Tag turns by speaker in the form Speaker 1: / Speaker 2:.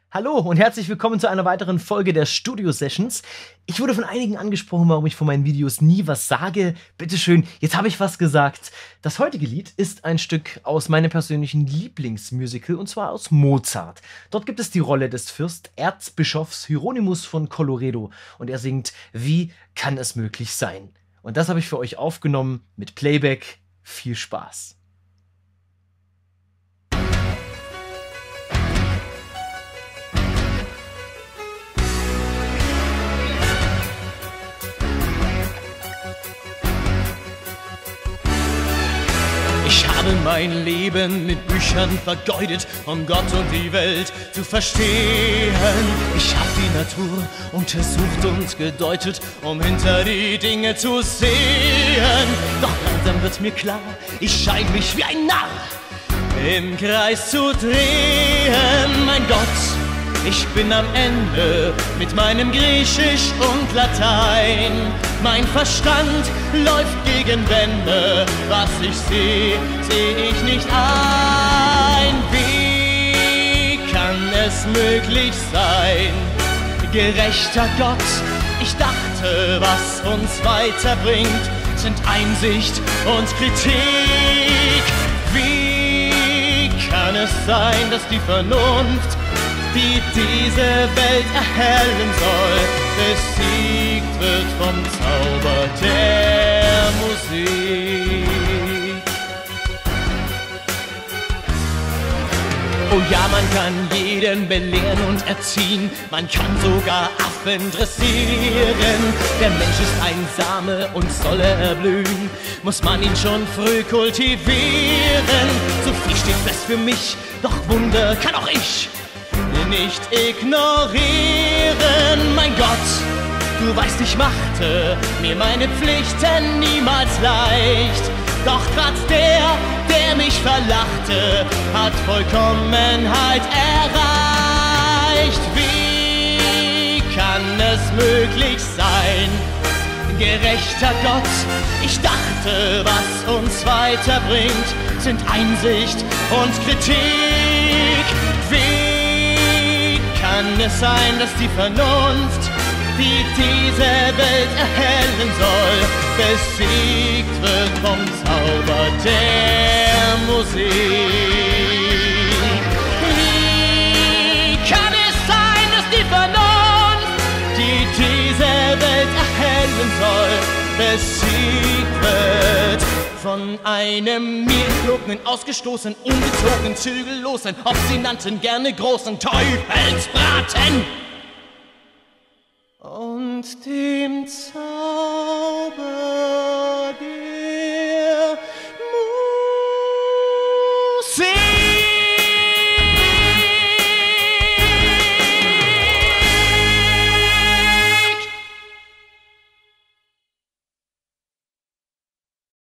Speaker 1: Hallo und herzlich willkommen zu einer weiteren Folge der Studio Sessions. Ich wurde von einigen angesprochen, warum ich von meinen Videos nie was sage. Bitteschön, jetzt habe ich was gesagt. Das heutige Lied ist ein Stück aus meinem persönlichen Lieblingsmusical und zwar aus Mozart. Dort gibt es die Rolle des Fürsterzbischofs Hieronymus von Colloredo und er singt Wie kann es möglich sein? Und das habe ich für euch aufgenommen mit Playback. Viel Spaß.
Speaker 2: Ich habe mein Leben mit Büchern vergeudet, um Gott und die Welt zu verstehen. Ich habe die Natur untersucht und gedeutet, um hinter die Dinge zu sehen. Doch langsam wird mir klar, ich scheine mich wie ein Narr im Kreis zu drehen. Mein Gott, ich bin am Ende mit meinem Griechisch und Latein. Mein Verstand läuft gegen Wände, was ich sehe, seh ich nicht ein. Wie kann es möglich sein? Gerechter Gott, ich dachte, was uns weiterbringt, sind Einsicht und Kritik. Wie kann es sein, dass die Vernunft, die diese Welt erhellen soll, besiegt wird vom Zauber der Musik? Oh ja, man kann jeden belehren und erziehen, man kann sogar Affen dressieren. Der Mensch ist ein Same und soll er erblühen, muss man ihn schon früh kultivieren. So viel steht fest für mich, doch Wunder kann auch ich nicht ignorieren. Mein Gott, du weißt, ich machte mir meine Pflichten niemals leicht. Doch trotz der mich verlachte, hat Vollkommenheit erreicht. Wie kann es möglich sein? Gerechter Gott, ich dachte, was uns weiterbringt, sind Einsicht und Kritik. Wie kann es sein, dass die Vernunft, die diese Welt erhellen soll, besiegt wird vom Zauber der Musik? Wie kann es sein, dass die Vernunft, die diese Welt erhellen soll, besiegt wird von einem mir entlogenen, ausgestoßen, ungezogenen, zügellosen, obstinanten, gerne großen Teufelsbraten und dem Zauber der Musik?